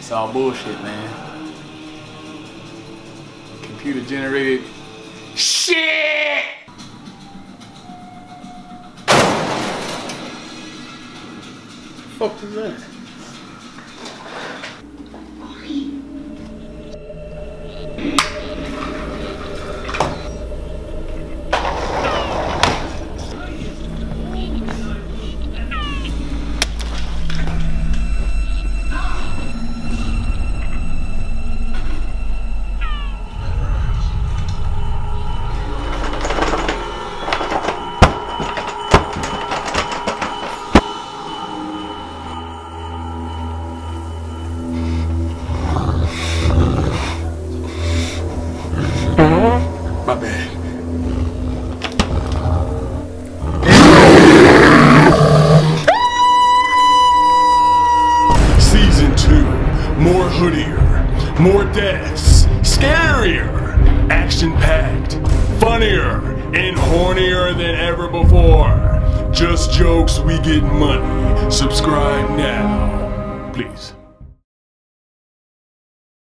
It's all bullshit, man. Computer generated shit! What the fuck is that? My bad. Season 2. More hoodier, more deaths, scarier, action-packed, funnier, and hornier than ever before. Just jokes, we get money. Subscribe now, please.